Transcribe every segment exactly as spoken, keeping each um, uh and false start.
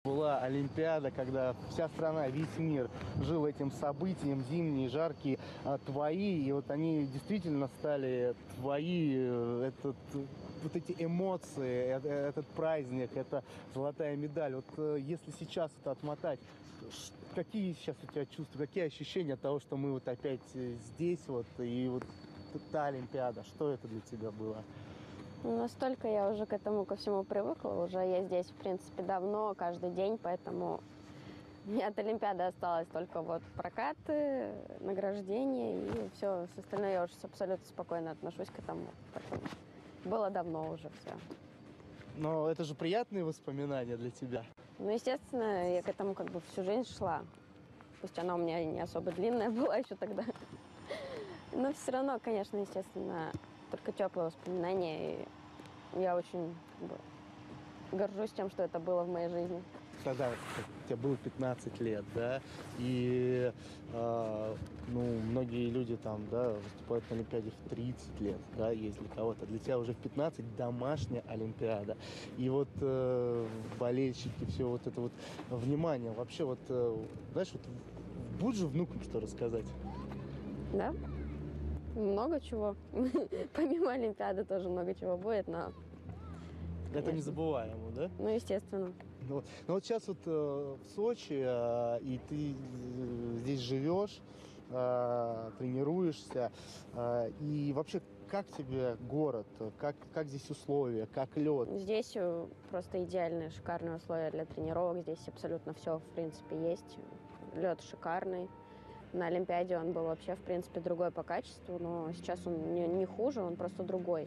Была Олимпиада, когда вся страна, весь мир жил этим событием, зимние, жаркие, а, твои, и вот они действительно стали твои, этот, вот эти эмоции, этот, этот праздник, это золотая медаль. Вот если сейчас это отмотать, какие сейчас у тебя чувства, какие ощущения от того, что мы вот опять здесь вот, и вот та Олимпиада, что это для тебя было? Настолько я уже к этому ко всему привыкла, уже я здесь, в принципе, давно, каждый день, поэтому мне от Олимпиады осталось только вот прокаты, награждения, и все остальное я уже абсолютно спокойно отношусь к этому. Поэтому было давно уже все. Но это же приятные воспоминания для тебя. Ну, естественно, я к этому как бы всю жизнь шла. Пусть она у меня не особо длинная была еще тогда. Но все равно, конечно, естественно, только теплые воспоминания. И я очень как бы, горжусь тем, что это было в моей жизни. Когда тебе было пятнадцать лет, да, и э, ну, многие люди там, да, выступают на Олимпиаде в тридцать лет, да, есть для кого-то. Для тебя уже в пятнадцать домашняя Олимпиада. И вот э, болельщики, все вот это вот внимание. Вообще вот, э, знаешь, вот будешь же внукам что рассказать? Да? Много чего. Помимо Олимпиады тоже много чего будет, но... Это незабываемо, да? Ну, естественно. Ну, ну вот сейчас вот э, в Сочи, э, и ты э, здесь живешь, э, тренируешься, э, и вообще как тебе город, как, как здесь условия, как лед? Здесь просто идеальные, шикарные условия для тренировок, здесь абсолютно все, в принципе, есть. Лед шикарный. На Олимпиаде он был вообще, в принципе, другой по качеству, но сейчас он не, не хуже, он просто другой.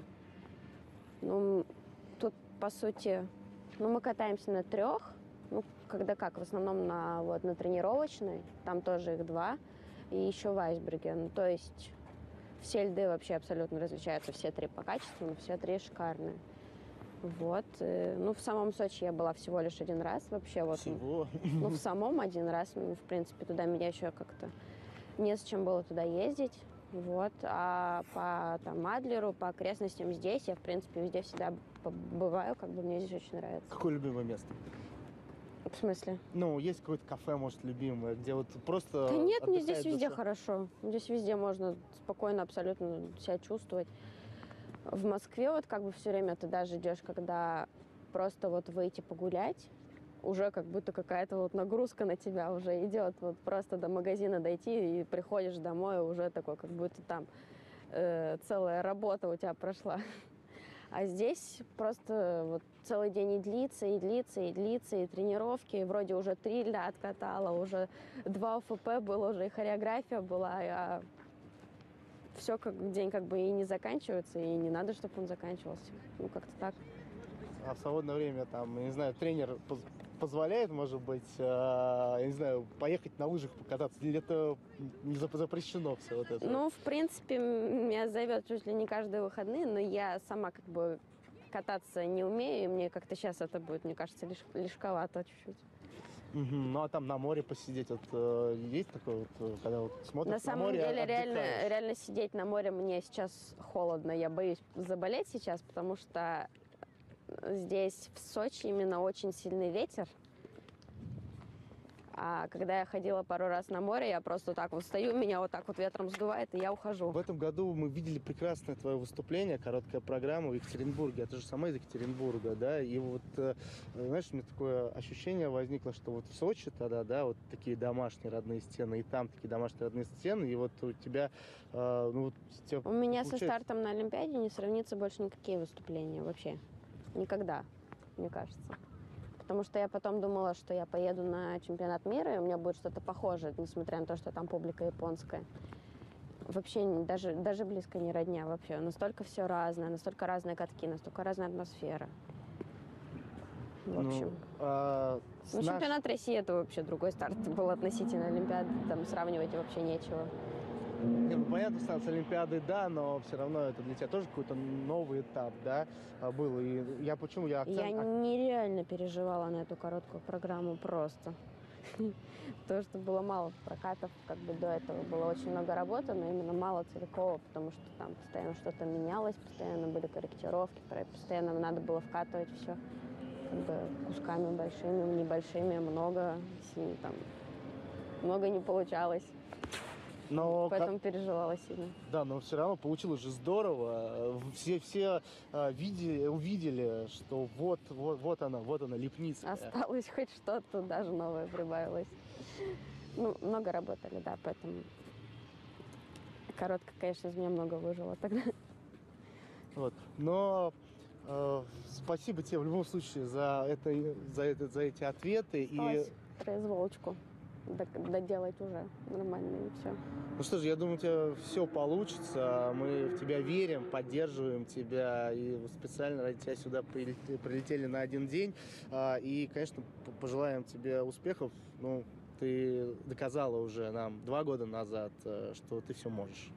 Ну, тут, по сути, ну, мы катаемся на трех, ну, когда как, в основном на, вот, на тренировочной, там тоже их два, и еще в айсберге. Ну, то есть все льды вообще абсолютно различаются, все три по качеству, но все три шикарные. Вот. Ну, в самом Сочи я была всего лишь один раз вообще. Вот. Всего? Ну, в самом один раз, в принципе, туда меня еще как-то не с чем было туда ездить. Вот. А по там, Адлеру, по окрестностям здесь я, в принципе, везде всегда бываю, как бы мне здесь очень нравится. Какое любимое место? В смысле? Ну, есть какое-то кафе, может, любимое, где вот просто... Да нет, мне здесь душа. везде хорошо. Здесь везде можно спокойно абсолютно себя чувствовать. В Москве вот как бы все время ты даже идешь, когда просто вот выйти погулять, уже как будто какая-то вот нагрузка на тебя уже идет. Вот просто до магазина дойти и приходишь домой, уже такой, как будто там э, целая работа у тебя прошла. А здесь просто вот целый день и длится, и длится, и длится, и тренировки. И вроде уже три льда откатала, уже два ОФП было, уже и хореография была, а все как день как бы и не заканчивается, и не надо, чтобы он заканчивался. Ну, как-то так. А в свободное время, там, я не знаю, тренер позволяет, может быть, э, я не знаю, поехать на лыжах покататься, или это не запрещено все вот это? Ну, в принципе, меня зовет чуть ли не каждые выходные, но я сама как бы кататься не умею, и мне как-то сейчас это будет, мне кажется, лиш, лишковато чуть-чуть. Угу. Ну, а там на море посидеть, вот э, есть такое, вот, когда вот смотришь на, на самом море, деле, отдыхаешь? реально, реально сидеть на море мне сейчас холодно, я боюсь заболеть сейчас, потому что здесь, в Сочи, именно очень сильный ветер. А когда я ходила пару раз на море, я просто так вот стою, меня вот так вот ветром сдувает, и я ухожу. В этом году мы видели прекрасное твое выступление, короткая программа в Екатеринбурге. Это же сама из Екатеринбурга, да? И вот, знаешь, у меня такое ощущение возникло, что вот в Сочи тогда, да, вот такие домашние родные стены, и там такие домашние родные стены, и вот у тебя, ну вот... Тебя у меня получается... со стартом на Олимпиаде не сравнится больше никакие выступления вообще. Никогда, мне кажется. Потому что я потом думала, что я поеду на чемпионат мира, и у меня будет что-то похожее, несмотря на то, что там публика японская. Вообще даже, даже близко не родня вообще. Настолько все разное, настолько разные катки, настолько разная атмосфера. В общем. Ну, а ну наш... чемпионат России — это вообще другой старт был относительно Олимпиады. Там сравнивать вообще нечего. Не, ну, понятно, с Олимпиадой, да, но все равно это для тебя тоже какой-то новый этап, да, был. И я почему я акцент... Я нереально переживала на эту короткую программу просто. Потому что было мало прокатов, как бы до этого было очень много работы, но именно мало целикового, потому что там постоянно что-то менялось, постоянно были корректировки, постоянно надо было вкатывать все. как бы кусками большими, небольшими, много, си- там, много не получалось. Но, ка- Поэтому переживала сильно. да, но все равно получилось же здорово. Все, все а, видели, увидели, что вот, вот, вот она, вот она, Липницкая. Осталось хоть что-то, даже новое прибавилось. Ну, много работали, да, поэтому коротко, конечно, из меня много выжило тогда. Вот. Но э, спасибо тебе в любом случае за, это, за, это, за эти ответы. И, Осталось произволочку д- доделать уже нормально и все. ну что ж, я думаю, у тебя все получится. Мы в тебя верим, поддерживаем тебя. И специально ради тебя сюда прилетели, прилетели на один день. А, и, конечно, п- пожелаем тебе успехов. Ну, ты доказала уже нам два года назад, э, что ты все можешь.